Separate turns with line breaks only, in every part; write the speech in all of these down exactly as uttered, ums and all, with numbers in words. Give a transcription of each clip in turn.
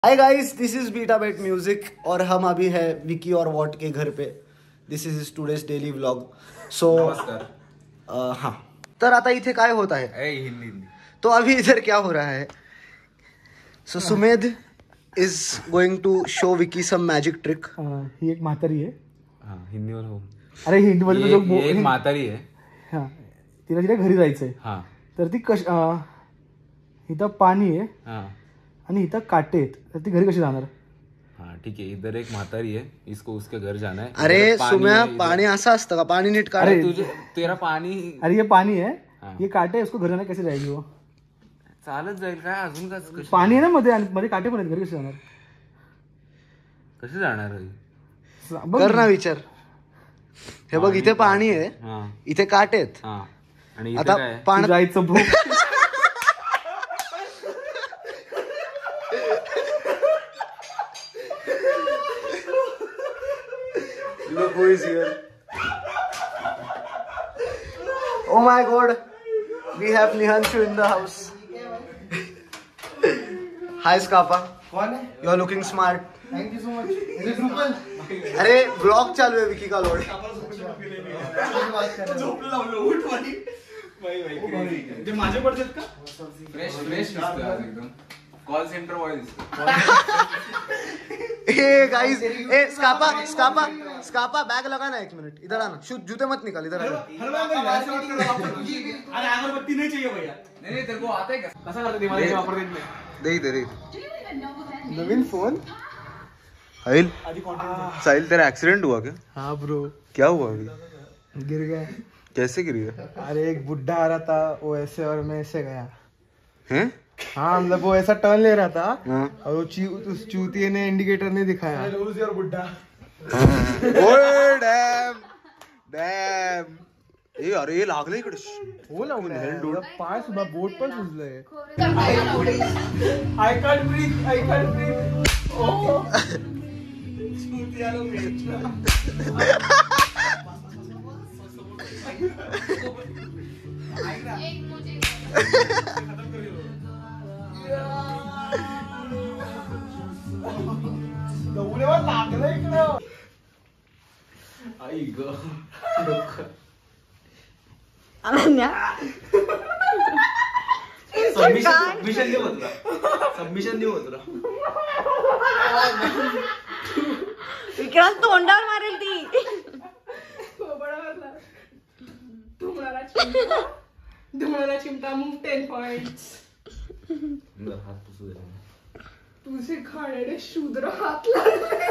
Hi guys, this is beta beat music और हम अभी है विकी और वॉट के घर पे. This is today's daily vlog. So हाँ, तर आता इथे काय होत आहे?
हिंदी हिंदी.
तो अभी इधर क्या हो रहा है? So Sumedh is going to show Vicky some magic trick.
ही एक म्हातारी आहे.
हाँ हिंदीवर हो.
अरे हिंदीमध्ये
ये,
तो
ये एक म्हातारी आहे.
हा, तिला तिला घरी जायचंय.
हाँ
तर ती कश अं, इथं पाणी आहे
हाँ
आणि इथं काटे आहेत, तर ती घरी कशी जाणार?
हाँ ठीक है. इधर एक म्हातारी है, इसको उसके घर जाना है.
अरे
इधर पानी
सुम्या,
है, इधर-
पाणी असं असतं का? पाणी नीट काढ.
अरे,
तुझे तेरा पाणी
अरे ये पानी है,
हाँ.
ये काटे है, उसको घर जाना कैसे जाएगी वो?
चालत जाईल काय अजून का?
पाणी आहे ना मध्ये, आणि मध्ये काटे पण आहेत, घरी कसे जाणार?
कसे जाणार आहे?
बघ
कर ना विचार. हे बघ, इथे पाणी आहे,
हाँ
इथे काटे आहेत.
हाँ. आणि इथे
आता
काय आहे?
पाणी
जायचं भूक.
Look who is here. Oh my god. We have Nihanshu in the house. Hi Skapa.
कौन है?
You are looking smart.
Thank you so much. Is Rupal?
अरे ब्लॉग चालू है विकी का लोड.
जे माझे पडतात का?
फ्रेश फ्रेश दिसतोय आज एकदम. Call centre voice.
ए गाइस, ए स्कापा स्कापा स्कापा बैग लगाना एक मिनट. इधर आना. शू जूते मत निकाल, इधर आना.
अरे अगरबत्ती नहीं चाहिए भैया.
नहीं नहीं तेरे को आता है क्या?
कसा करते मला वापरते नाही.
दे इधर दे.
नवीन फोन.
साहिल,
आधी कॉन्टॅक्ट.
साहिल तेरा एक्सीडेंट हुआ क्या?
हाँ ब्रो,
क्या हुआ अभी?
गिर गया.
कैसे गिर गया?
अरे एक बुढ़ा आ रहा था, वो ऐसे और मैं ऐसे गया.
हैं?
हाँ मतलब वो ऐसा टर्न ले रहा था
हाँ.
और वो ची, उस चूतिए ने इंडिकेटर नहीं दिखाया. बुढ़ा.
ओए डैम डैम. ए अरे हे लागलं इकडे.
हो लावलं पाय सुद्धा बोट पण सुजलंय.
I can't breathe. I can't breathe. Oh.
आई ग.
अनन्या
सबमिशन नाही होत. सबमिशन नाही होत.
विक्रांत तोंडावर मारेल ती.
धुमळाला चिमटा मूव टेन पॉइंट्स.
हात पुसू दे.
तुझे खाण्याने शूद्र हात लागले.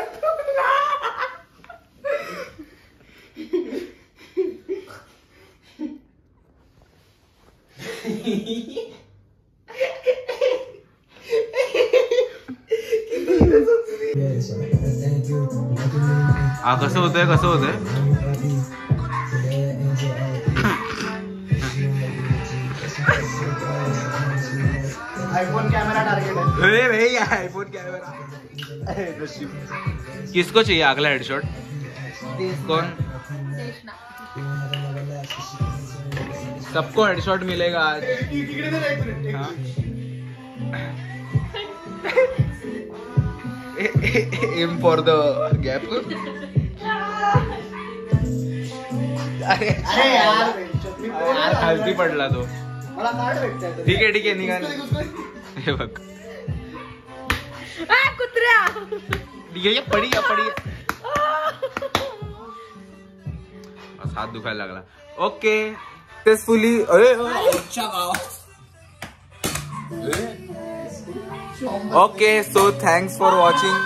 हा कसं होतंय कसं होतंय?
आईफोन कैमरा टारगेट है.
अरे भाई आईफोन कैमरा. किसको चाहिए अगला हेडशॉट? कौन? सबको हेडशॉट मिलेगा आज. हाँ. Aim for the gap.
अरे अरे यार,
यार खालती पडला तो.
मला कार्ड भेटतंय.
ठीक आहे ठीक आहे निघाल. हे बघ
आ, कुत्र्या.
ये पडी या पडी. हात दुखायला लागला. Okay successfully. अरे अच्छा गाव. Okay so thanks for watching.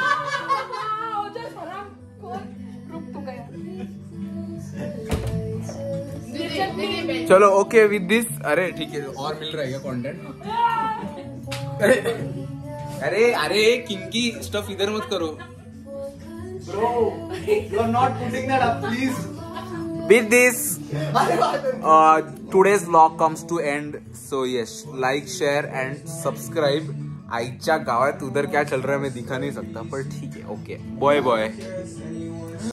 चलो ओके विद दिस. अरे ठीक है और मिल रहा है कंटेंट. अरे अरे किंकी स्टफ इधर मत करो.
Bro, you are not putting that up, please.
With this, uh, today's vlog comes to end. So yes, like, share and subscribe. आईच्या गावात उधर क्या चल रहा है मैं दिखा नहीं सकता पर ठीक है. Okay bye boy.